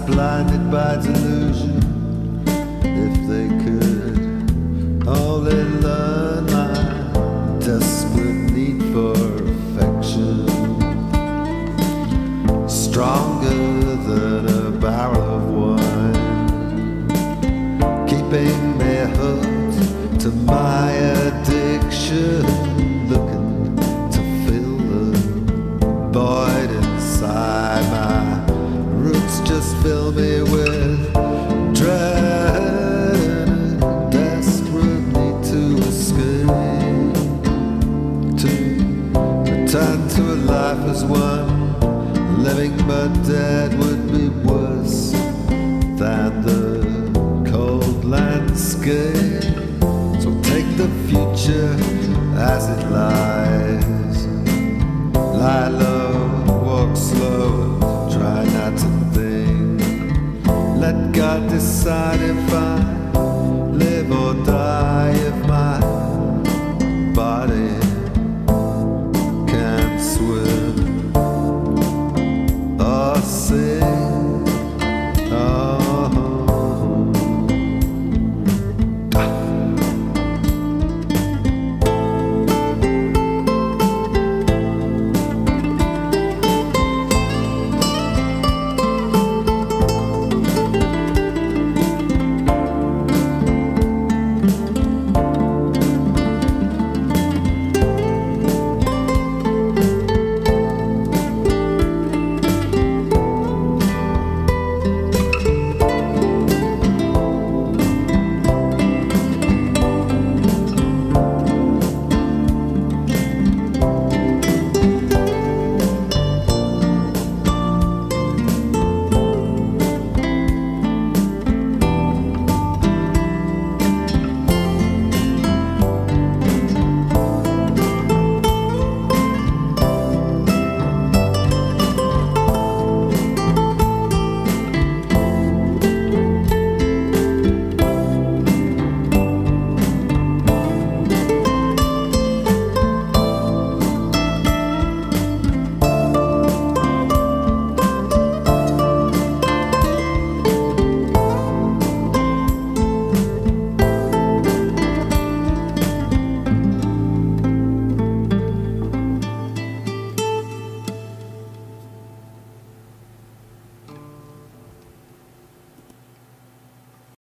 blinded by delusion. If they could only learn my desperate need for affection, stronger than a barrel of wine, keeping me hooked to my addiction, looking to fill the void inside. My roots just fill me with dread and desperate need to escape, to return to a life as one. Living but dead would be worse than the cold landscape. So take the future as it lies. Lie low, walk slow, try not to think. Let God decide if I